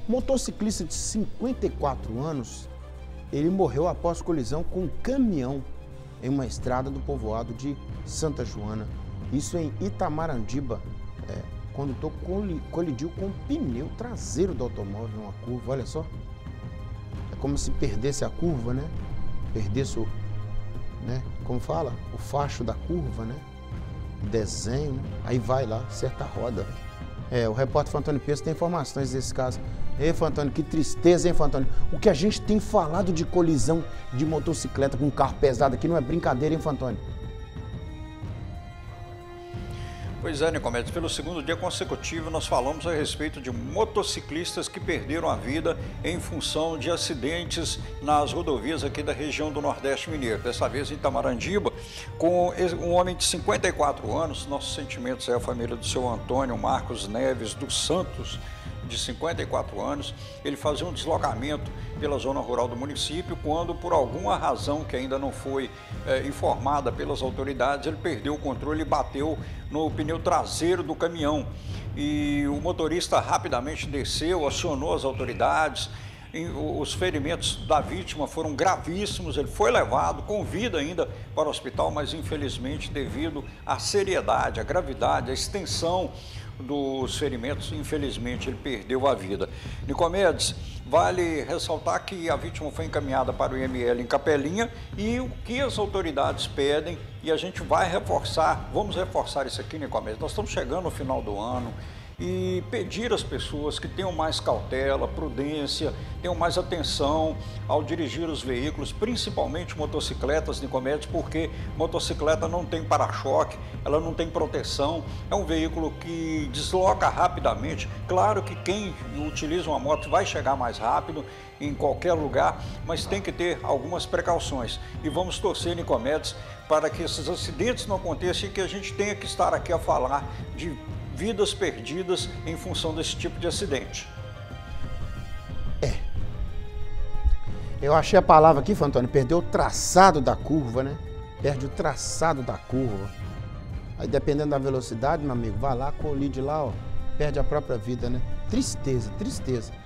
Motociclista de 54 anos, ele morreu após colisão com um caminhão em uma estrada do povoado de Santa Joana. Isso em Itamarandiba, o condutor colidiu com o pneu traseiro do automóvel numa curva, olha só. É como se perdesse a curva, né? Perdesse o, né? Como fala? O facho da curva, né? O desenho, né? Aí vai lá, acerta a roda. O repórter Fantônio Peço tem informações desse caso. Ei, Fantônio, que tristeza, hein, Fantônio? O que a gente tem falado de colisão de motocicleta com carro pesado aqui não é brincadeira, hein, Fantônio? Pois é, Nicomedes, pelo segundo dia consecutivo nós falamos a respeito de motociclistas que perderam a vida em função de acidentes nas rodovias aqui da região do Nordeste Mineiro. Dessa vez em Itamarandiba, com um homem de 54 anos, nossos sentimentos é a família do seu Antônio Marcos Neves dos Santos, de 54 anos. Ele fazia um deslocamento pela zona rural do município quando, por alguma razão que ainda não foi informada pelas autoridades, ele perdeu o controle e bateu no pneu traseiro do caminhão. E o motorista rapidamente desceu, acionou as autoridades. Os ferimentos da vítima foram gravíssimos, ele foi levado com vida ainda para o hospital, mas infelizmente devido à seriedade, à gravidade, à extensão dos ferimentos, infelizmente ele perdeu a vida. Nicomedes, vale ressaltar que a vítima foi encaminhada para o IML em Capelinha e o que as autoridades pedem, e a gente vai reforçar, vamos reforçar isso aqui, Nicomedes, nós estamos chegando no final do ano, e pedir às pessoas que tenham mais cautela, prudência, tenham mais atenção ao dirigir os veículos, principalmente motocicletas, Nicomedes, porque motocicleta não tem para-choque, ela não tem proteção, é um veículo que desloca rapidamente. Claro que quem utiliza uma moto vai chegar mais rápido em qualquer lugar, mas tem que ter algumas precauções. E vamos torcer, Nicomedes, para que esses acidentes não aconteçam e que a gente tenha que estar aqui a falar de vidas perdidas em função desse tipo de acidente. Eu achei a palavra aqui, Fantônio, perdeu o traçado da curva, né? Perde o traçado da curva. Aí, dependendo da velocidade, meu amigo, vai lá, colide lá, ó, perde a própria vida, né? Tristeza, tristeza.